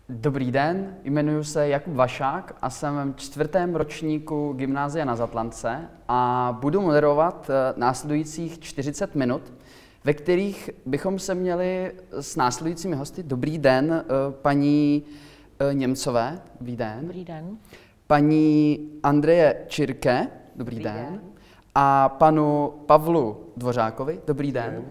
Dobrý den, jmenuji se Jakub Vašák a jsem v 4. ročníku Gymnázia na Zatlance a budu moderovat následujících 40 minut, ve kterých bychom se měli s následujícími hosty. Dobrý den, paní Němcové, dobrý den. Dobrý den. Paní Andreje Čirke, dobrý den. A panu Pavlu Dvořákovi, dobrý den.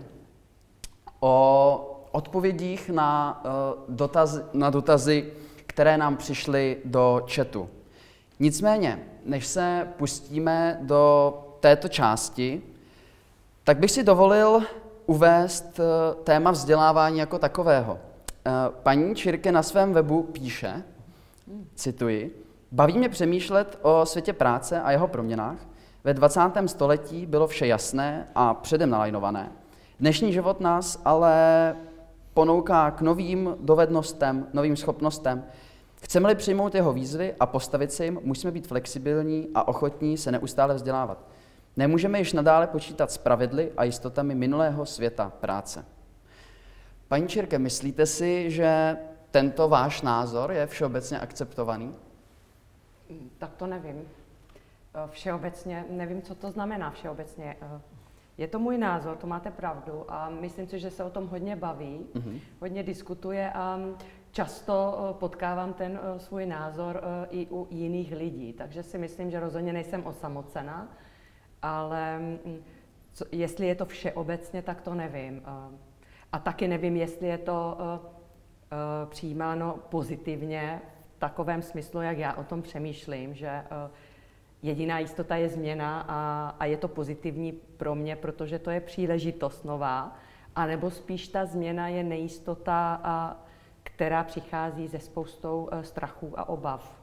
O odpovědích na dotazy, které nám přišly do chatu. Nicméně, než se pustíme do této části, tak bych si dovolil uvést téma vzdělávání jako takového. Paní Čirke na svém webu píše, cituji, baví mě přemýšlet o světě práce a jeho proměnách. Ve 20. století bylo vše jasné a předem nalajnované. Dnešní život nás ale ponouká k novým dovednostem, novým schopnostem. Chceme-li přijmout jeho výzvy a postavit se jim, musíme být flexibilní a ochotní se neustále vzdělávat. Nemůžeme již nadále počítat s pravidly a jistotami minulého světa práce. Paní Čirke, myslíte si, že tento váš názor je všeobecně akceptovaný? Tak to nevím. Všeobecně, nevím, co to znamená všeobecně. Je to můj názor, to máte pravdu a myslím si, že se o tom hodně baví, hodně diskutuje a často potkávám ten svůj názor i u jiných lidí, takže si myslím, že rozhodně nejsem osamocena, ale jestli je to všeobecně, tak to nevím. A taky nevím, jestli je to přijímáno pozitivně v takovém smyslu, jak já o tom přemýšlím, že jediná jistota je změna a je to pozitivní pro mě, protože to je příležitost nová, anebo spíš ta změna je nejistota, která přichází se spoustou strachů a obav.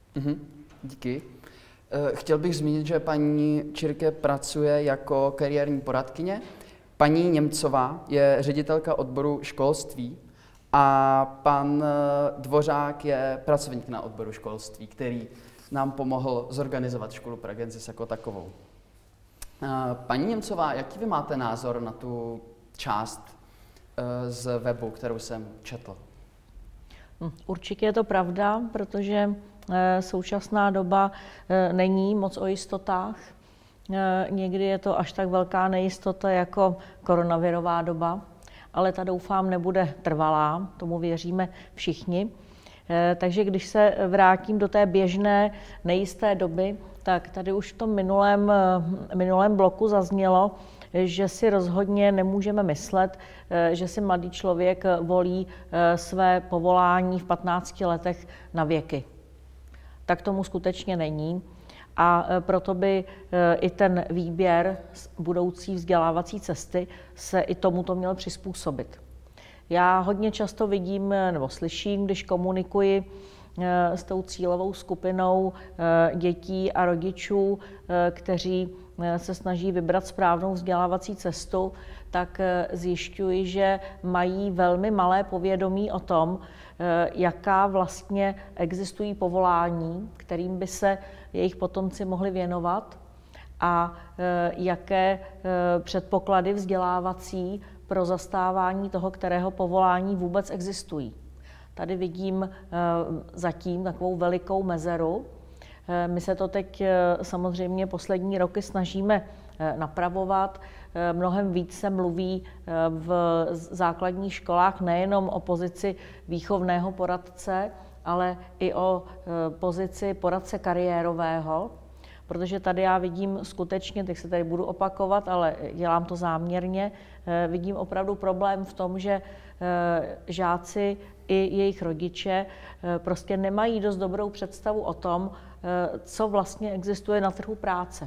Díky. Chtěl bych zmínit, že paní Čirke pracuje jako kariérní poradkyně. Paní Němcová je ředitelka odboru školství a pan Dvořák je pracovník na odboru školství, který nám pomohl zorganizovat školu Pragensis jako takovou. Paní Němcová, jaký vy máte názor na tu část z webu, kterou jsem četl? Určitě je to pravda, protože současná doba není moc o jistotách. Někdy je to až tak velká nejistota jako koronavirová doba, ale ta doufám nebude trvalá, tomu věříme všichni. Takže když se vrátím do té běžné nejisté doby, tak tady už v tom minulém bloku zaznělo, že si rozhodně nemůžeme myslet, že si mladý člověk volí své povolání v 15 letech na věky. Tak tomu skutečně není. A proto by i ten výběr budoucí vzdělávací cesty se i tomuto měl přizpůsobit. Já hodně často vidím nebo slyším, když komunikuji s tou cílovou skupinou dětí a rodičů, kteří se snaží vybrat správnou vzdělávací cestu, tak zjišťuji, že mají velmi malé povědomí o tom, jaká vlastně existují povolání, kterým by se jejich potomci mohli věnovat a jaké předpoklady vzdělávací pro zastávání toho, kterého povolání vůbec existují. Tady vidím zatím takovou velikou mezeru. My se to teď samozřejmě poslední roky snažíme napravovat. Mnohem víc se mluví v základních školách nejenom o pozici výchovného poradce, ale i o pozici poradce kariérového, protože tady já vidím skutečně, teď se tady budu opakovat, ale dělám to záměrně, vidím opravdu problém v tom, že žáci i jejich rodiče prostě nemají dost dobrou představu o tom, co vlastně existuje na trhu práce.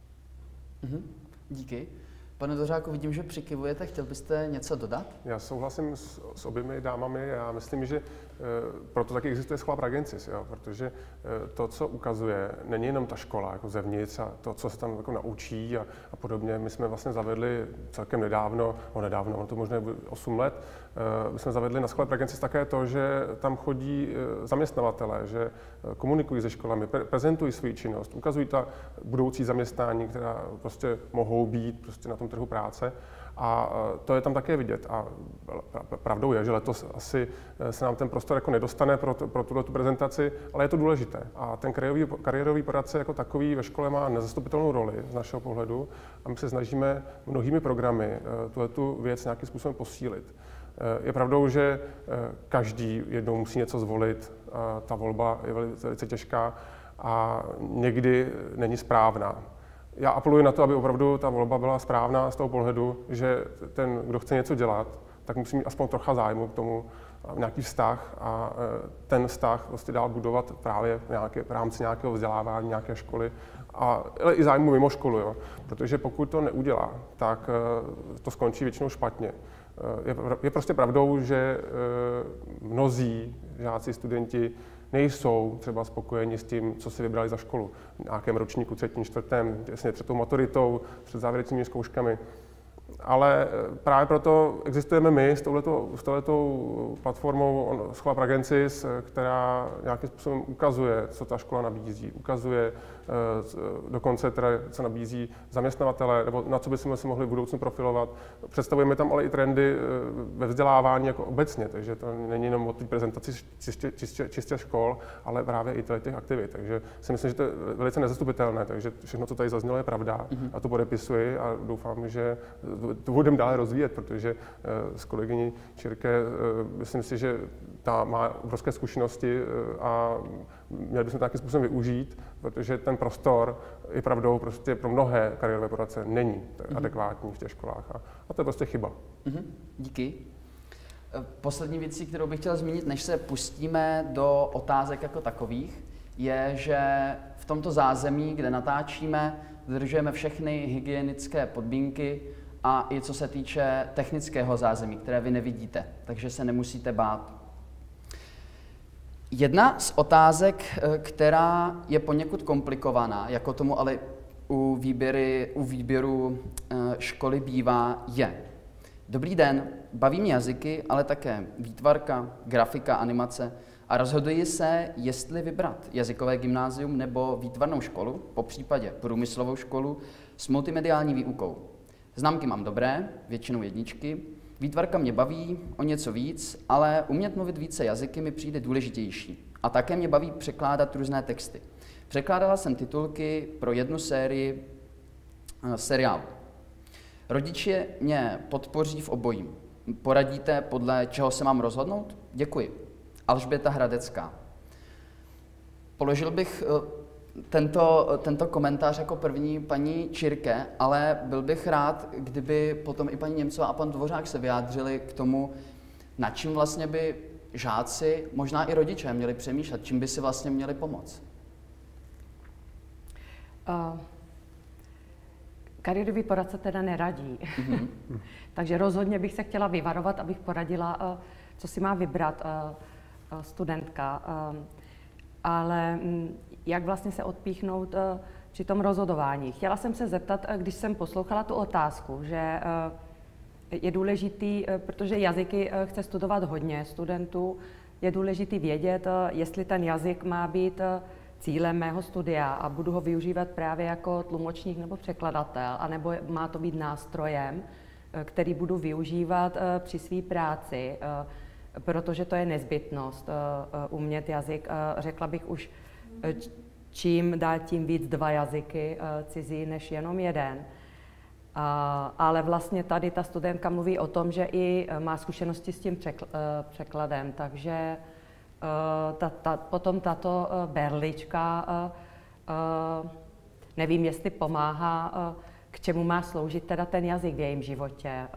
Díky. Pane Dvořáku, vidím, že přikyvujete. Chtěl byste něco dodat? Já souhlasím s oběmi dámami. Já myslím, že proto taky existuje škola Pragensis, protože to, co ukazuje, není jenom ta škola jako zevnitř a to, co se tam jako naučí a podobně. My jsme vlastně zavedli celkem nedávno, ono to možná 8 let, my jsme zavedli na škole Pragensis také to, že tam chodí zaměstnavatelé, že komunikují se školami, prezentují svou činnost, ukazují ta budoucí zaměstnání, která prostě mohou být prostě na tom trhu práce. A to je tam také vidět. A pravdou je, že letos asi se nám ten prostor jako nedostane pro tuto prezentaci, ale je to důležité. A ten kariérový poradce jako takový ve škole má nezastupitelnou roli z našeho pohledu a my se snažíme mnohými programy tuhletu věc nějakým způsobem posílit. Je pravdou, že každý jednou musí něco zvolit, ta volba je velice těžká a někdy není správná. Já apeluji na to, aby opravdu ta volba byla správná z toho pohledu, že ten, kdo chce něco dělat, tak musí mít aspoň trocha zájmu k tomu, nějaký vztah a ten vztah prostě dál budovat právě v rámci nějakého vzdělávání, nějaké školy, ale i zájmu mimo školu, jo. Protože pokud to neudělá, tak to skončí většinou špatně. Je prostě pravdou, že mnozí žáci, studenti nejsou třeba spokojeni s tím, co si vybrali za školu. V nějakém ročníku, třetím, čtvrtém, těsně před tou maturitou, před závěrečnými zkouškami. Ale právě proto existujeme my s touhletou platformou Schola Pragensis, která nějakým způsobem ukazuje, co ta škola nabízí, ukazuje dokonce, co nabízí zaměstnavatele, nebo na co bychom si mohli v budoucnu profilovat. Představujeme tam ale i trendy ve vzdělávání jako obecně, takže to není jenom o té prezentaci čistě škol, ale právě i těch aktivit. Takže si myslím, že to je velice nezastupitelné, takže všechno, co tady zaznělo, je pravda. A to podepisuji a doufám, že to budeme dále rozvíjet, protože s kolegyní Čirke myslím si, že ta má obrovské zkušenosti a měli bychom to nějakým způsobem využít, protože ten prostor je pravdou prostě pro mnohé kariérové poradce není adekvátní v těch školách a to je prostě chyba. Díky. Poslední věcí, kterou bych chtěl zmínit, než se pustíme do otázek jako takových, je, že v tomto zázemí, kde natáčíme, dodržujeme všechny hygienické podmínky a i co se týče technického zázemí, které vy nevidíte, takže se nemusíte bát. Jedna z otázek, která je poněkud komplikovaná, jako tomu ale u výběru školy bývá, je: Dobrý den, baví mě jazyky, ale také výtvarka, grafika, animace a rozhoduji se, jestli vybrat jazykové gymnázium nebo výtvarnou školu, popřípadě průmyslovou školu s multimediální výukou. Známky mám dobré, většinou jedničky, výtvarka mě baví o něco víc, ale umět mluvit více jazyky mi přijde důležitější. A také mě baví překládat různé texty. Překládala jsem titulky pro jednu sérii seriálu. Rodiče mě podpoří v obojím. Poradíte, podle čeho se mám rozhodnout? Děkuji. Alžběta Hradecká. Položil bych tento komentář jako první paní Čirke, ale byl bych rád, kdyby potom i paní Němcová a pan Dvořák se vyjádřili k tomu, nad čím vlastně by žáci, možná i rodiče, měli přemýšlet, čím by si vlastně měli pomoct. Kariérový poradce teda neradí. Takže rozhodně bych se chtěla vyvarovat, abych poradila, co si má vybrat studentka. Ale jak vlastně se odpíchnout při tom rozhodování. Chtěla jsem se zeptat, když jsem poslouchala tu otázku, že je důležitý, protože jazyky chce studovat hodně studentů, je důležitý vědět, jestli ten jazyk má být cílem mého studia a budu ho využívat právě jako tlumočník nebo překladatel, anebo má to být nástrojem, který budu využívat při své práci, protože to je nezbytnost umět jazyk. Řekla bych už čím dál tím víc 2 jazyky cizí než jenom jeden. Ale vlastně tady ta studentka mluví o tom, že i má zkušenosti s tím překladem, takže potom tato berlička, nevím, jestli pomáhá, k čemu má sloužit teda ten jazyk v jejím životě.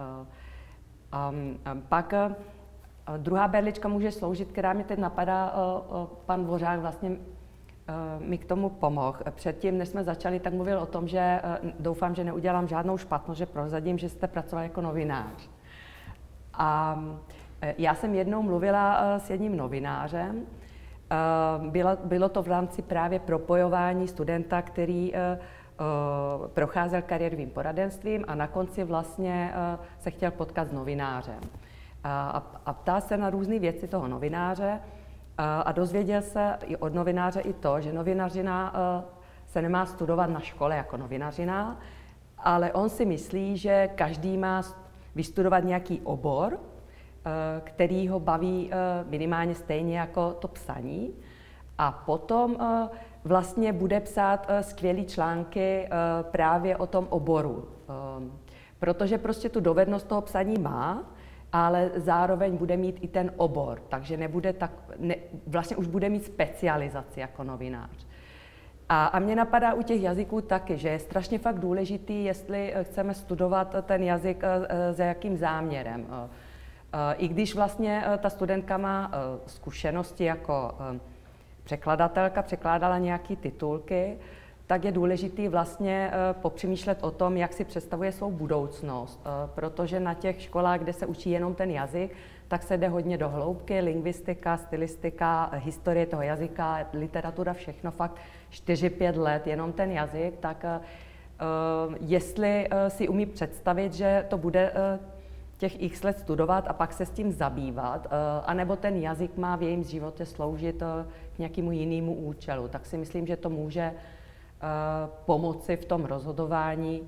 Pak druhá berlička může sloužit, která mě teď napadá, pan Dvořák vlastně mi k tomu pomohl. Předtím, než jsme začali, tak mluvil o tom, že doufám, že neudělám žádnou špatnost, že prozradím, že jste pracoval jako novinář. A já jsem jednou mluvila s jedním novinářem. Bylo to v rámci právě propojování studenta, který procházel kariérovým poradenstvím a na konci vlastně se chtěl potkat s novinářem. A ptal se na různé věci toho novináře a dozvěděl se i od novináře i to, že novinařina se nemá studovat na škole jako novinařina, ale on si myslí, že každý má vystudovat nějaký obor, který ho baví minimálně stejně jako to psaní. A potom vlastně bude psát skvělé články právě o tom oboru. Protože prostě tu dovednost toho psaní má, ale zároveň bude mít i ten obor, takže nebude vlastně už bude mít specializaci jako novinář. A mě napadá u těch jazyků taky, že je strašně fakt důležitý, jestli chceme studovat ten jazyk za jakým záměrem. I když vlastně ta studentka má zkušenosti jako překladatelka, překládala nějaké titulky, tak je důležitý vlastně popřemýšlet o tom, jak si představuje svou budoucnost. Protože na těch školách, kde se učí jenom ten jazyk, tak se jde hodně do hloubky, lingvistika, stylistika, historie toho jazyka, literatura, všechno fakt 4-5 let, jenom ten jazyk, tak jestli si umí představit, že to bude těch x let studovat a pak se s tím zabývat, anebo ten jazyk má v jejím životě sloužit k nějakému jinému účelu, tak si myslím, že to může pomoci v tom rozhodování.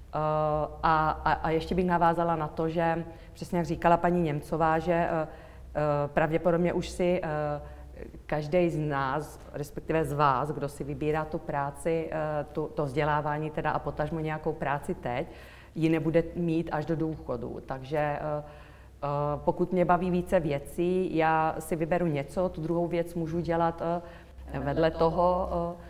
A ještě bych navázala na to, že přesně jak říkala paní Němcová, že pravděpodobně už si každý z nás, respektive z vás, kdo si vybírá tu práci, to vzdělávání teda a potažmo nějakou práci teď, ji nebude mít až do důchodu. Takže pokud mě baví více věcí, já si vyberu něco, tu druhou věc můžu dělat vedle toho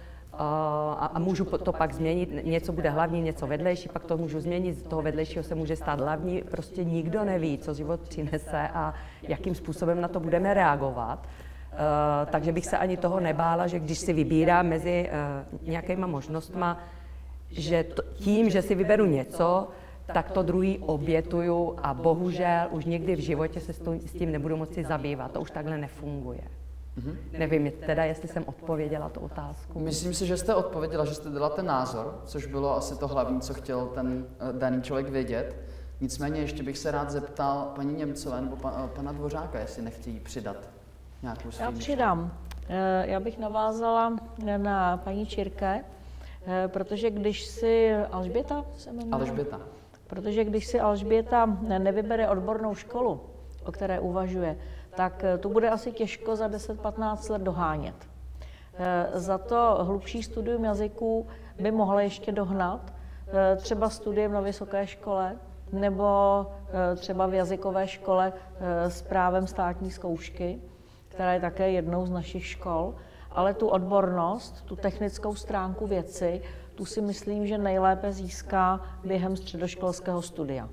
a můžu to pak změnit. Něco bude hlavní, něco vedlejší, pak to můžu změnit, z toho vedlejšího se může stát hlavní. Prostě nikdo neví, co život přinese a jakým způsobem na to budeme reagovat. Takže bych se ani toho nebála, že když si vybírám mezi nějakýma možnostma, že tím, že si vyberu něco, tak to druhý obětuju a bohužel už někdy v životě se s tím nebudu moci zabývat. To už takhle nefunguje. Nevím teda, jestli jsem odpověděla tu otázku. Myslím si, že jste odpověděla, že jste dala ten názor, což bylo asi to hlavní, co chtěl ten daný člověk vědět. Nicméně ještě bych se rád zeptal paní Němcové nebo pana Dvořáka, jestli nechtějí přidat nějakou svým. Já přidám. Já bych navázala na paní Čirke, protože když si Alžběta se jmenuje? Alžběta. Protože když si Alžběta nevybere odbornou školu, o které uvažuje, tak tu bude asi těžko za 10-15 let dohánět. Za to hlubší studium jazyků by mohla ještě dohnat, třeba studiem na vysoké škole, nebo třeba v jazykové škole s právem státní zkoušky, která je také jednou z našich škol, ale tu odbornost, tu technickou stránku věci, tu si myslím, že nejlépe získá během středoškolského studia.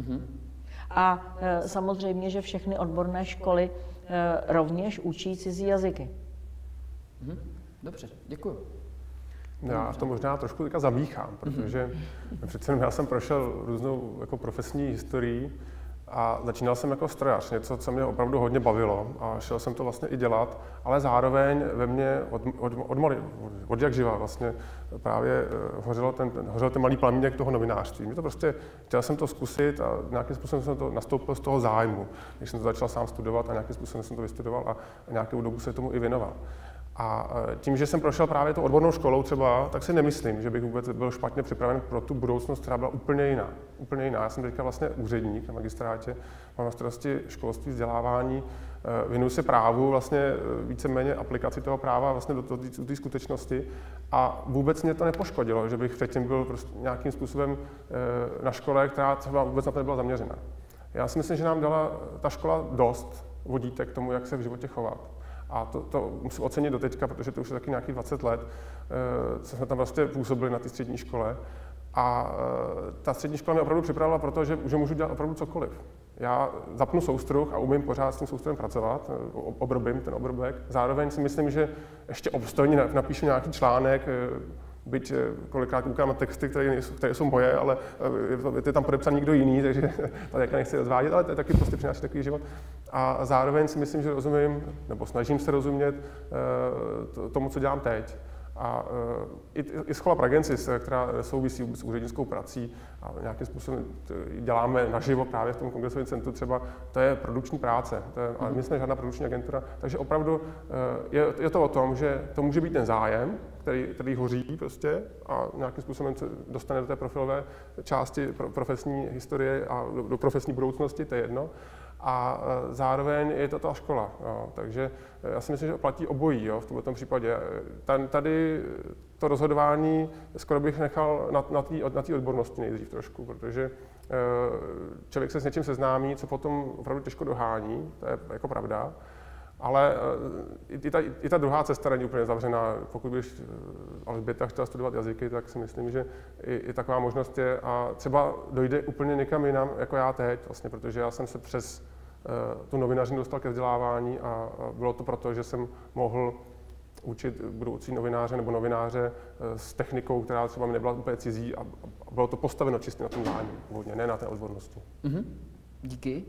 A samozřejmě, že všechny odborné školy rovněž učí cizí jazyky. Dobře, děkuji. Já to možná trošku teďka zamíchám, protože přece jenom já jsem prošel různou jako profesní historií a začínal jsem jako strojař, něco, co mě opravdu hodně bavilo a šel jsem to vlastně i dělat, ale zároveň ve mně od jak živa vlastně právě hořel ten malý plamínek toho novinářství. Mě to prostě, chtěl jsem to zkusit a nějakým způsobem jsem to nastoupil z toho zájmu, když jsem to začal sám studovat a nějakým způsobem jsem to vystudoval a nějakou dobu se tomu i věnoval. A tím, že jsem prošel právě tu odbornou školou třeba, tak si nemyslím, že bych vůbec byl špatně připraven pro tu budoucnost, která byla úplně jiná. Úplně jiná. Já jsem teďka vlastně úředník na magistrátě, mám na starosti školství, vzdělávání, věnuju se právu, vlastně víceméně aplikaci toho práva vlastně do té skutečnosti a vůbec mě to nepoškodilo, že bych předtím byl prostě nějakým způsobem na škole, která třeba vůbec na to nebyla zaměřena. Já si myslím, že nám dala ta škola dost vodítek k tomu, jak se v životě chovat. A to musím ocenit do teďka, protože to už je taky nějakých 20 let, co jsme tam vlastně působili na té střední škole. A ta střední škola mě opravdu připravila proto, že můžu dělat opravdu cokoliv. Já zapnu soustruh a umím pořád s tím soustruhem pracovat, obrobím ten obrobek. Zároveň si myslím, že ještě obstojně napíšu nějaký článek, byť kolikrát koukám na texty, které jsou moje, ale je tam podepsaný někdo jiný, takže tady nechci rozvádět, ale to je taky prostě přináší takový život. A zároveň si myslím, že rozumím, nebo snažím se rozumět tomu, co dělám teď. A i Schola Pragensis, která souvisí s úřednickou prací a nějakým způsobem děláme naživo právě v tom kongresovém centru třeba, to je produkční práce, ale my jsme žádná produkční agentura, takže opravdu je to o tom, že to může být ten zájem, který hoří prostě a nějakým způsobem se dostane do té profilové části profesní historie a do profesní budoucnosti, to je jedno. A zároveň je to ta škola. Jo. Takže já si myslím, že platí obojí, jo, v tomto případě. Tady to rozhodování skoro bych nechal na té odbornosti nejdřív trošku, protože člověk se s něčím seznámí, co potom opravdu těžko dohání, to je jako pravda. Ale i ta druhá cesta není úplně zavřená. Pokud bych Alžběta chtěla studovat jazyky, tak si myslím, že i taková možnost je. A třeba dojde úplně někam jinam, jako já teď, vlastně, protože já jsem se přes tu novinařinu dostal ke vzdělávání a bylo to proto, že jsem mohl učit budoucí novináře nebo novináře s technikou, která třeba mi nebyla úplně cizí a bylo to postaveno čistě na tom zájmu, hodně, ne na té odbornosti. Díky.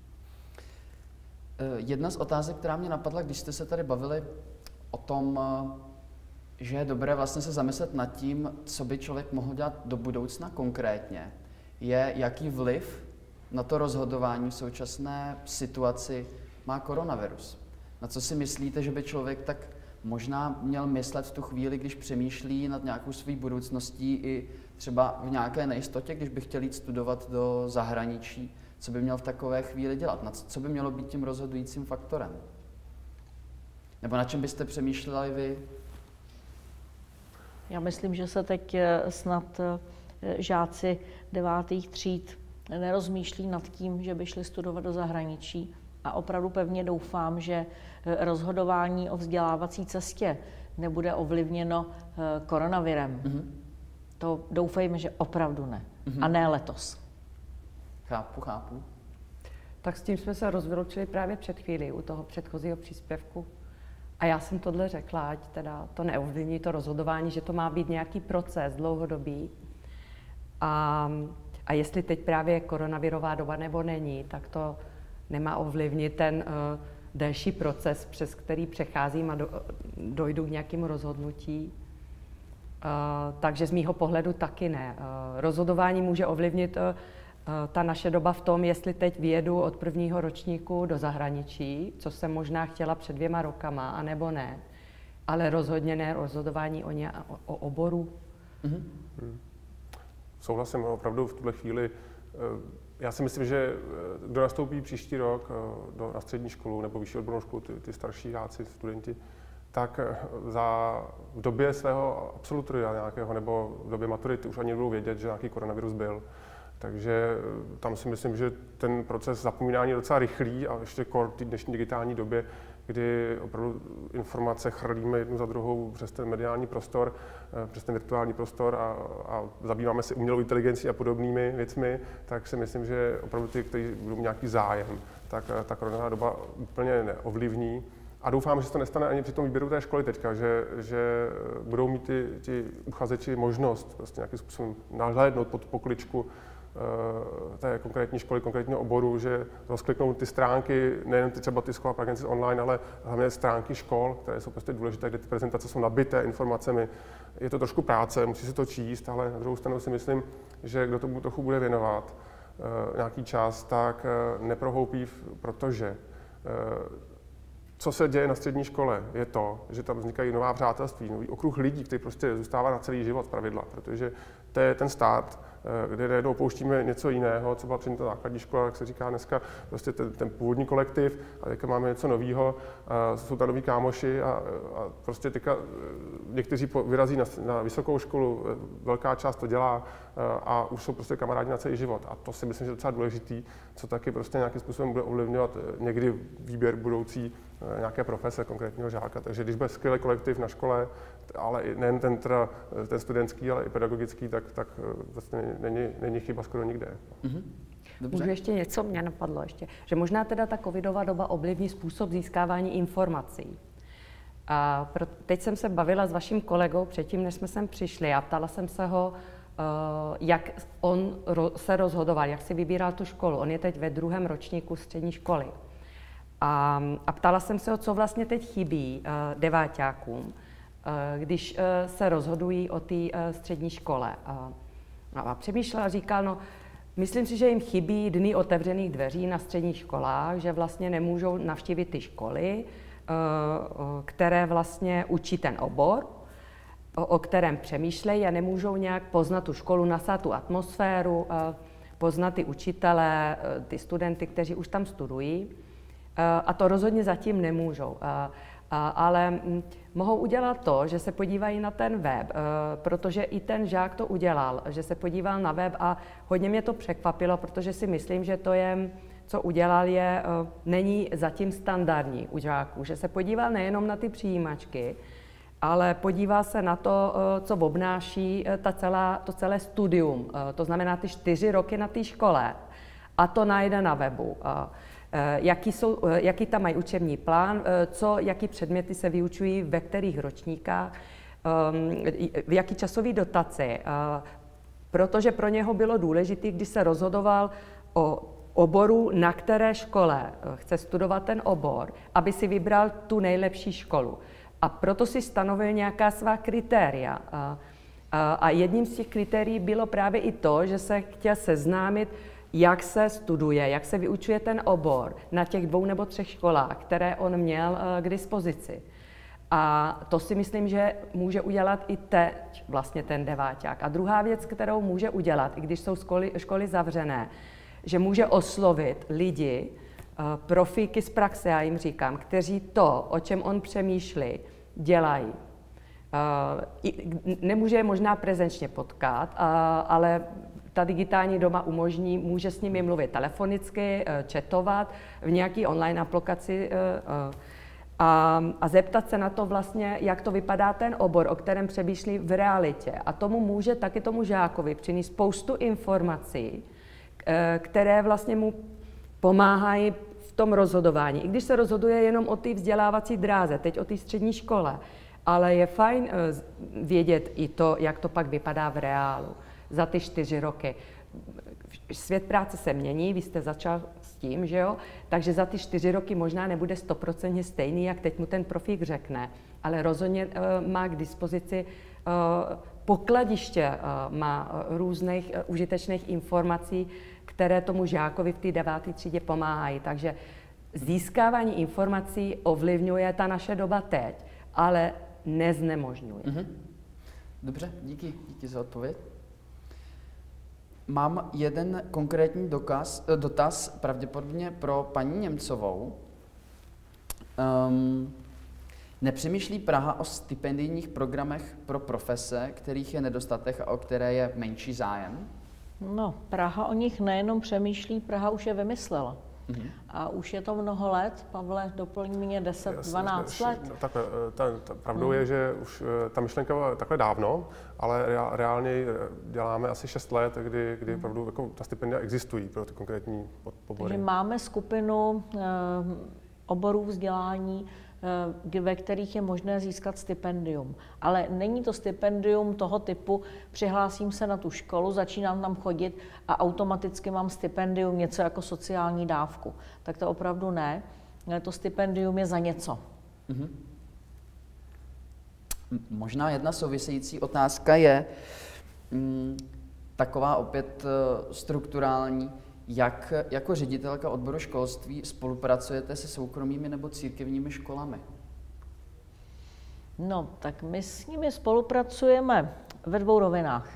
Jedna z otázek, která mě napadla, když jste se tady bavili o tom, že je dobré vlastně se zamyslet nad tím, co by člověk mohl dělat do budoucna konkrétně, je, jaký vliv na to rozhodování v současné situaci má koronavirus. Na co si myslíte, že by člověk tak možná měl myslet v tu chvíli, když přemýšlí nad nějakou svou budoucností i třeba v nějaké nejistotě, když by chtěl jít studovat do zahraničí, co by měl v takové chvíli dělat? Co by mělo být tím rozhodujícím faktorem? Nebo na čem byste přemýšleli vy? Já myslím, že se teď snad žáci 9. tříd nerozmýšlí nad tím, že by šli studovat do zahraničí. A opravdu pevně doufám, že rozhodování o vzdělávací cestě nebude ovlivněno koronavirem. To doufejme, že opravdu ne. A ne letos. Chápu. Tak s tím jsme se rozvyloučili právě před chvílí u toho předchozího příspěvku. A já jsem tohle řekla, ať teda to neovlivní to rozhodování, že to má být nějaký proces dlouhodobý. A jestli teď právě koronavirová doba nebo není, tak to nemá ovlivnit ten delší proces, přes který přecházím a dojdu k nějakému rozhodnutí. Takže z mýho pohledu taky ne. Rozhodování může ovlivnit ta naše doba v tom, jestli teď vyjedu od prvního ročníku do zahraničí, co jsem možná chtěla před 2 rokama, anebo ne. Ale rozhodně ne rozhodování o oboru. Souhlasím, opravdu v tuhle chvíli. Já si myslím, že kdo nastoupí příští rok na střední školu nebo vyšší odbornou školu, ty starší žáci, studenti, tak v době svého absolutoria nějakého nebo v době maturity už ani nebudou vědět, že nějaký koronavirus byl. Takže tam si myslím, že ten proces zapomínání je docela rychlý a ještě v té dnešní digitální době, kdy opravdu informace chrlíme jednu za druhou přes ten mediální prostor, přes ten virtuální prostor a zabýváme se umělou inteligencí a podobnými věcmi, tak si myslím, že opravdu ty, kteří budou mít nějaký zájem, tak ta koronavirusová doba úplně neovlivní. A doufám, že se to nestane ani při tom výběru té školy teďka, že budou mít ti uchazeči možnost prostě nějakým způsobem nahlédnout pod pokličku té konkrétní školy, konkrétního oboru, že rozkliknou ty stránky, nejen třeba ty Schola Pragensis online, ale hlavně stránky škol, které jsou prostě důležité, kde ty prezentace jsou nabité informacemi. Je to trošku práce, musí se to číst, ale na druhou stranu si myslím, že kdo tomu trochu bude věnovat nějaký čas, tak neprohoupí, protože co se děje na střední škole, je to, že tam vznikají nová přátelství, nový okruh lidí, který prostě zůstává na celý život zpravidla, protože to je ten start, kde najednou opouštíme něco jiného, co byla předtím ta základní škola, jak se říká dneska, prostě ten původní kolektiv, a teďka máme něco nového, jsou tam noví kámoši a prostě teďka někteří vyrazí na vysokou školu, velká část to dělá a už jsou prostě kamarádi na celý život. A to si myslím, že je docela důležitý, co taky prostě nějakým způsobem bude ovlivňovat někdy výběr budoucí nějaké profese konkrétního žáka. Takže když bude skvělý kolektiv na škole, ale nejen ten studentský, ale i pedagogický, tak vlastně není chyba skoro nikde. Můžu ještě něco, mě napadlo ještě, že možná teda ta covidová doba ovlivní způsob získávání informací. A teď jsem se bavila s vaším kolegou předtím, než jsme sem přišli a ptala jsem se ho, jak on se rozhodoval, jak si vybíral tu školu. On je teď ve 2. ročníku střední školy. A ptala jsem se ho, co vlastně teď chybí deváťákům, když se rozhodují o té střední škole. A přemýšlel a říkal, no, myslím si, že jim chybí dny otevřených dveří na středních školách, že vlastně nemůžou navštívit ty školy, které vlastně učí ten obor, o kterém přemýšlejí a nemůžou nějak poznat tu školu, nasát tu atmosféru, poznat ty učitele, ty studenty, kteří už tam studují. A to rozhodně zatím nemůžou. Ale mohou udělat to, že se podívají na ten web, protože i ten žák to udělal, že se podíval na web a hodně mě to překvapilo, protože si myslím, že to je, co udělal, není zatím standardní u žáků, že se podíval nejenom na ty přijímačky, ale podíval se na to, co obnáší to celé studium, to znamená ty 4 roky na té škole, a to najde na webu. Jaký tam mají učební plán, jaký předměty se vyučují ve kterých ročníkách, v jaký časový dotaci, protože pro něho bylo důležité, když se rozhodoval o oboru, na které škole chce studovat ten obor, aby si vybral tu nejlepší školu. A proto si stanovil nějaká svá kritéria. A jedním z těch kritérií bylo právě i to, že se chtěl seznámit, jak se studuje, jak se vyučuje ten obor na těch 2 nebo 3 školách, které on měl k dispozici. A to si myslím, že může udělat i teď vlastně ten deváťák. A druhá věc, kterou může udělat, i když jsou školy zavřené, že může oslovit lidi, profíky z praxe, já jim říkám, kteří to, o čem on přemýšlí, dělají. Nemůže je možná prezenčně potkat, ale ta digitální doba umožní, může s nimi mluvit telefonicky, chatovat v nějaké online aplikaci a zeptat se na to vlastně, jak to vypadá ten obor, o kterém přemýšlí v realitě. A tomu může taky tomu žákovi přinést spoustu informací, které vlastně mu pomáhají v tom rozhodování. I když se rozhoduje jenom o té vzdělávací dráze, teď o té střední škole, ale je fajn vědět i to, jak to pak vypadá v reálu za ty 4 roky. Svět práce se mění, vy jste začal s tím, že jo? Takže za ty 4 roky možná nebude 100% stejný, jak teď mu ten profík řekne, ale rozhodně má k dispozici pokladiště, má různých užitečných informací, které tomu žákovi v té 9. třídě pomáhají. Takže získávání informací ovlivňuje ta naše doba teď, ale neznemožňuje. Dobře, díky za odpověď. Mám jeden konkrétní dotaz, pravděpodobně pro paní Němcovou. Nepřemýšlí Praha o stipendijních programech pro profese, kterých je nedostatek a o které je menší zájem? No, Praha o nich nejenom přemýšlí, Praha už je vymyslela. A už je to mnoho let, Pavle, doplň mě 10-12 let. No, takhle, pravdou je, že už ta myšlenka byla takhle dávno, ale reálně děláme asi 6 let, kdy opravdu jako ta stipendia existují pro ty konkrétní obory. Takže máme skupinu oborů vzdělání, ve kterých je možné získat stipendium. Ale není to stipendium toho typu, přihlásím se na tu školu, začínám tam chodit a automaticky mám stipendium, něco jako sociální dávku. Tak to opravdu ne. To stipendium je za něco. Možná jedna související otázka je taková opět strukturální. Jak jako ředitelka odboru školství spolupracujete se soukromými nebo církevními školami? No, tak my s nimi spolupracujeme ve 2 rovinách.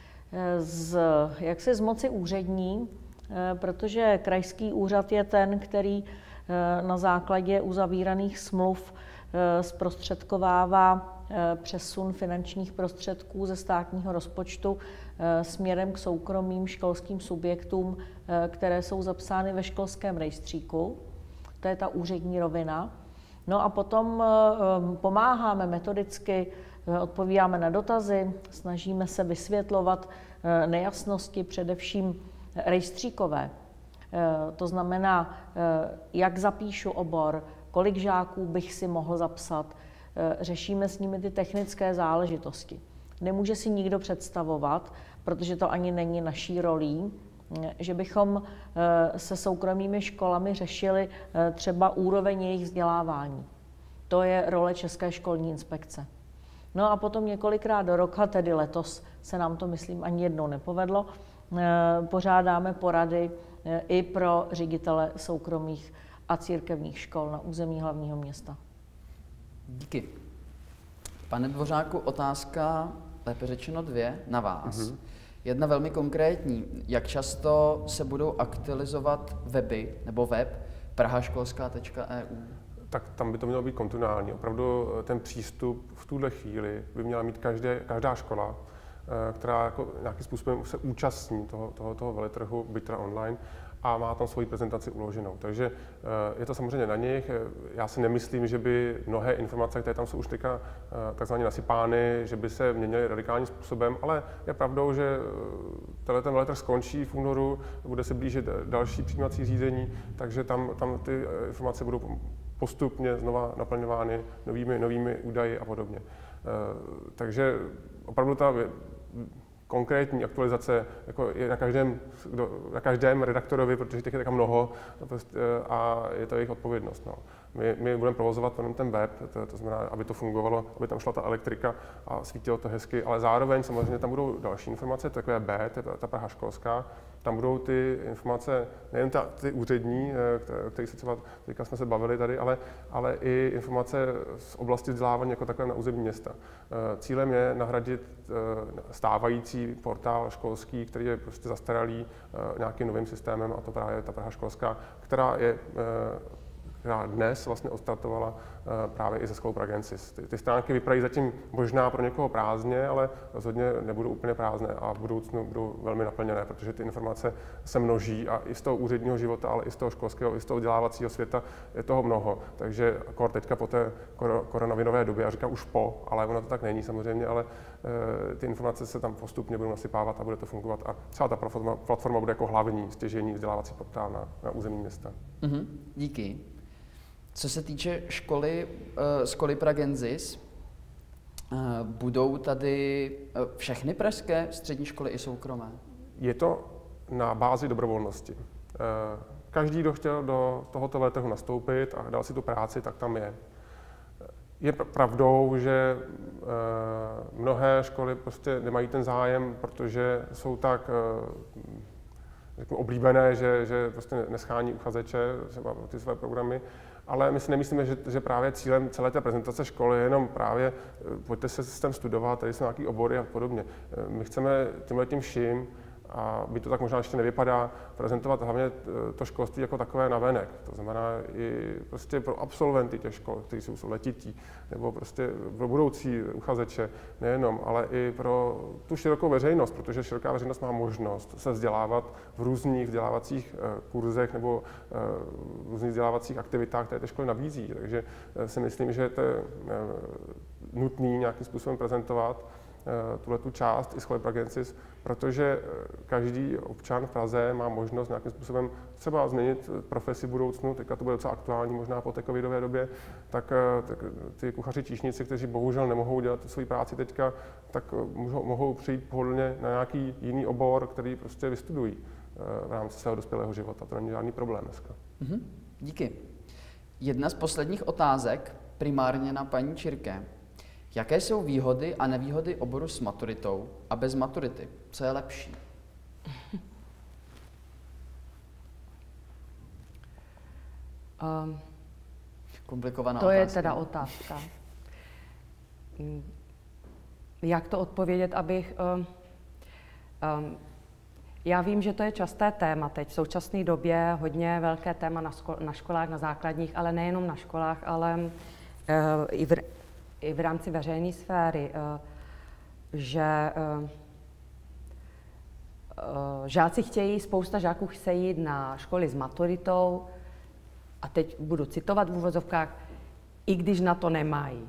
Z moci úřední, protože krajský úřad je ten, který na základě uzavíraných smluv zprostředkovává přesun finančních prostředků ze státního rozpočtu směrem k soukromým školským subjektům, které jsou zapsány ve školském rejstříku. To je ta úřední rovina. No a potom pomáháme metodicky, odpovídáme na dotazy, snažíme se vysvětlovat nejasnosti, především rejstříkové. To znamená, jak zapíšu obor, kolik žáků bych si mohl zapsat, řešíme s nimi ty technické záležitosti. Nemůže si nikdo představovat, protože to ani není naší rolí, že bychom se soukromými školami řešili třeba úroveň jejich vzdělávání. To je role České školní inspekce. No a potom několikrát do roka, tedy letos se nám to, myslím, ani jednou nepovedlo, pořádáme porady i pro ředitele soukromých a církevních škol na území hlavního města. Díky. Pane Dvořáku, otázka, lépe řečeno 2, na vás. Jedna velmi konkrétní. Jak často se budou aktualizovat weby nebo web prahaškolská.eu? Tak tam by to mělo být kontinuální. Opravdu ten přístup v tuhle chvíli by měla mít každá škola, která jako nějakým způsobem se účastní toho veletrhu, byť teda online, a má tam svoji prezentaci uloženou. Takže je to samozřejmě na nich. Já si nemyslím, že by mnohé informace, které tam jsou už teďka takzvaně nasypány, že by se měnily radikálním způsobem, ale je pravdou, že ten veletrh skončí v únoru, bude se blížit další přijímací řízení, takže tam ty informace budou postupně znova naplňovány novými údaji a podobně. Takže opravdu ta konkrétní aktualizace jako je na každém redaktorovi, protože těch je tak mnoho a je to jejich odpovědnost. No. My budeme provozovat ten web, to znamená, aby to fungovalo, aby tam šla ta elektrika a svítilo to hezky, ale zároveň samozřejmě tam budou další informace, takové B, ta Praha školská, tam budou ty informace, nejen ty úřední, o kterých se třeba teďka jsme se bavili tady, ale i informace z oblasti vzdělávání jako takové na území města. Cílem je nahradit stávající portál školský, který je prostě zastaralý nějakým novým systémem, a to právě ta Praha školská, která dnes vlastně odstartovala právě i ze School Pragensis. Ty stránky vypadají zatím možná pro někoho prázdně, ale rozhodně nebudou úplně prázdné a v budoucnu budou velmi naplněné, protože ty informace se množí a i z toho úředního života, ale i z toho školského, i z toho vzdělávacího světa je toho mnoho. Takže akor teďka po té koronavirové době, já říkám už po, ale ono to tak není samozřejmě, ale ty informace se tam postupně budou nasypávat a bude to fungovat a celá ta platforma bude jako hlavní stěžejní vzdělávací portál na území města. Díky. Co se týče školy Pragensis, budou tady všechny pražské střední školy i soukromé? Je to na bázi dobrovolnosti. Každý, kdo chtěl do tohoto veletrhu nastoupit a dal si tu práci, tak tam je. Je pravdou, že mnohé školy prostě nemají ten zájem, protože jsou tak oblíbené, že prostě neschání uchazeče třeba ty své programy. Ale my si nemyslíme, že právě cílem celé té prezentace školy je jenom právě pojďte se systém studovat, tady jsou nějaký obory a podobně. My chceme tímhletím vším, a by to tak možná ještě nevypadá, prezentovat hlavně to školství jako takové navenek. To znamená i prostě pro absolventy těch škol, kteří jsou letití, nebo prostě pro budoucí uchazeče, nejenom, ale i pro tu širokou veřejnost, protože široká veřejnost má možnost se vzdělávat v různých vzdělávacích kurzech nebo různých vzdělávacích aktivitách, které ty školy nabízí. Takže si myslím, že to je nutný nějakým způsobem prezentovat tuhletu část i School Pragensis, protože každý občan v Praze má možnost nějakým způsobem třeba změnit profesi v budoucnu, teďka to bude docela aktuální možná po té covidové době, tak ty kuchaři číšníci, kteří bohužel nemohou dělat svoji práci teďka, tak mohou přijít pohodlně na nějaký jiný obor, který prostě vystudují v rámci svého dospělého života. To není žádný problém dneska. Díky. Jedna z posledních otázek, primárně na paní Čirke. Jaké jsou výhody a nevýhody oboru s maturitou a bez maturity? Co je lepší? Komplikovaná to otázka. Je teda otázka. Jak to odpovědět, abych... Já vím, že to je časté téma teď. V současné době hodně velké téma na školách, na základních, ale nejenom na školách, ale i v rámci veřejné sféry, že žáci chtějí, spousta žáků chce jít na školy s maturitou, a teď budu citovat v uvozovkách, i když na to nemají.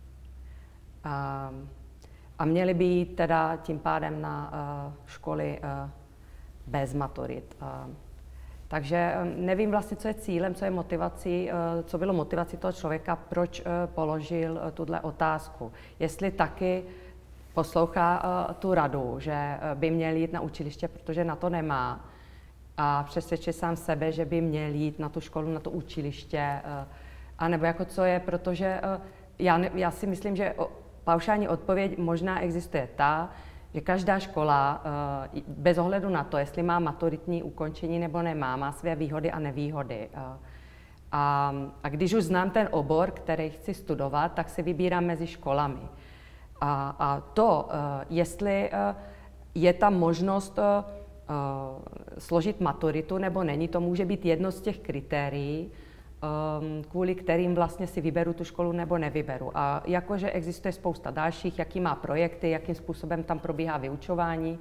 A měli by jít teda tím pádem na školy bez maturit. Takže nevím vlastně, co je cílem, co je motivací, co bylo motivací toho člověka, proč položil tuhle otázku. Jestli taky poslouchá tu radu, že by měl jít na učiliště, protože na to nemá, a přesvědčit sám sebe, že by měl jít na tu školu, na to učiliště, anebo jako co je, protože já si myslím, že paušální odpověď možná existuje ta, že každá škola, bez ohledu na to, jestli má maturitní ukončení nebo nemá, má své výhody a nevýhody. A když už znám ten obor, který chci studovat, tak si vybírám mezi školami. A to, jestli je tam možnost složit maturitu nebo není, to může být jedno z těch kritérií, kvůli kterým vlastně si vyberu tu školu nebo nevyberu. A jakože existuje spousta dalších, jaký má projekty, jakým způsobem tam probíhá vyučování,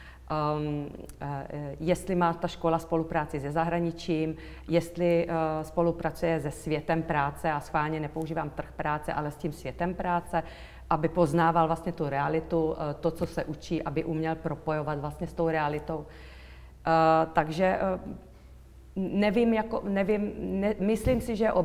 jestli má ta škola spolupráci se zahraničím, jestli spolupracuje se světem práce, a schválně nepoužívám trh práce, ale s tím světem práce, aby poznával vlastně tu realitu, to, co se učí, aby uměl propojovat vlastně s tou realitou. Takže myslím si, že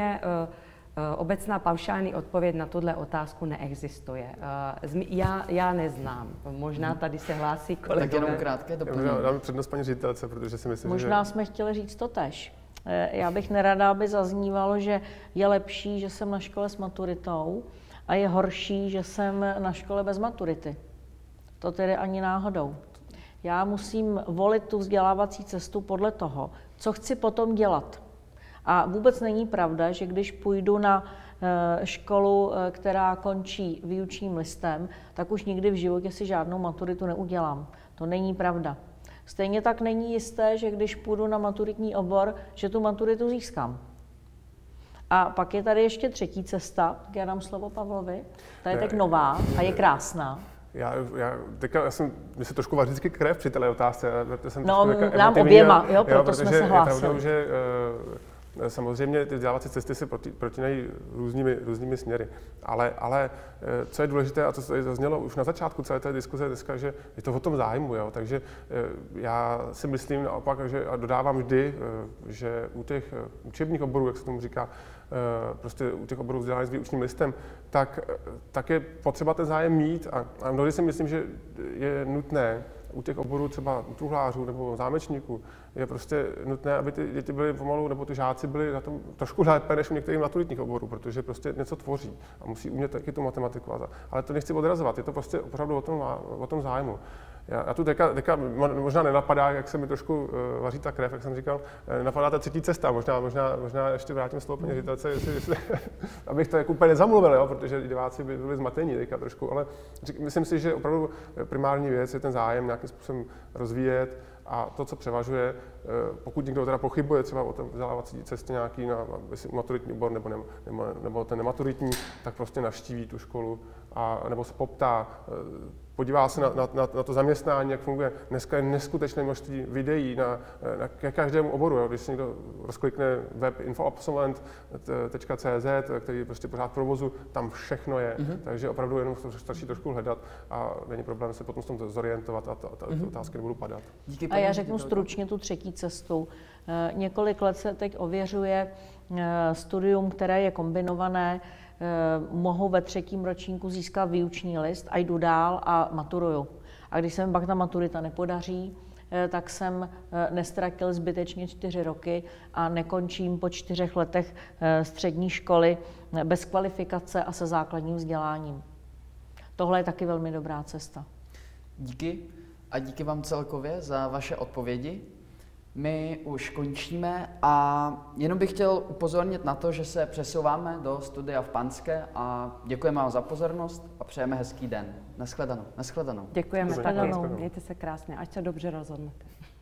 obecná paušální odpověď na tuhle otázku neexistuje. Já neznám. Možná tady se hlásí kolegové. Tak jenom krátké doplnění. Dáme přednost paní ředitelce, protože si myslím, Možná jsme chtěli říct totéž. Já bych nerada, aby zaznívalo, že je lepší, že jsem na škole s maturitou a je horší, že jsem na škole bez maturity. To tedy ani náhodou. Já musím volit tu vzdělávací cestu podle toho, co chci potom dělat. A vůbec není pravda, že když půjdu na školu, která končí výučním listem, tak už nikdy v životě si žádnou maturitu neudělám. To není pravda. Stejně tak není jisté, že když půjdu na maturitní obor, že tu maturitu získám. A pak je tady ještě třetí cesta, tak já dám slovo Pavlovi. Ta je tak nová a je krásná. Mně se trošku vaří vždycky krev při této otázce. Nám oběma, proto jsme se hlásili. Je pravdou, že samozřejmě ty vzdělávací cesty se protínají různými směry. Ale co je důležité, a co tady zaznělo už na začátku celé té diskuze dneska, že je to o tom zájmu. Jo? Takže já si myslím naopak, a dodávám vždy, že u těch učebních oborů, jak se tomu říká, prostě u těch oborů vzdělání s výučním listem, tak je potřeba ten zájem mít a mnohdy si myslím, že je nutné u těch oborů třeba truhlářů nebo zámečníků, je prostě nutné, aby ty děti byly pomalu, nebo ty žáci byli na tom trošku lépe než u některých maturitních oborů, protože prostě něco tvoří a musí umět taky tu matematiku. Ale to nechci odrazovat, je to prostě opravdu o tom zájmu. Já tu teďka možná nenapadá, jak se mi trošku vaří ta krev, jak jsem říkal, napadá ta třetí cesta, možná ještě vrátím slovo paní ředitelce, abych to jako úplně nezamluvil, jo, protože diváci by byli zmatení teďka trošku, ale myslím si, že opravdu primární věc je ten zájem nějakým způsobem rozvíjet a to, co převažuje, pokud někdo teda pochybuje třeba o té vzdělávací cestě nějaký na maturitní obor nebo ten nematuritní, tak prostě navštíví tu školu nebo se poptá, podívá se na to zaměstnání, jak funguje. Dneska je neskutečné množství videí ke každému oboru. Jo. Když si někdo rozklikne web infoabsolvent.cz, který je prostě pořád v provozu, tam všechno je. Takže opravdu jenom stačí trošku hledat a není problém se potom s tom zorientovat a ty otázky nebudou padat. A já řeknu stručně tu třetí cestu. Několik let se teď ověřuje studium, které je kombinované. Mohu ve třetím ročníku získat výuční list a jdu dál a maturuju. A když se mi pak ta maturita nepodaří, tak jsem nestratil zbytečně 4 roky a nekončím po 4 letech střední školy bez kvalifikace a se základním vzděláním. Tohle je taky velmi dobrá cesta. Díky a díky vám celkově za vaše odpovědi. My už končíme a jenom bych chtěl upozornit na to, že se přesouváme do studia v Panské a děkujeme vám za pozornost a přejeme hezký den. Naschledanou. Děkujeme taky. Mějte se krásně, ať se dobře rozhodnete.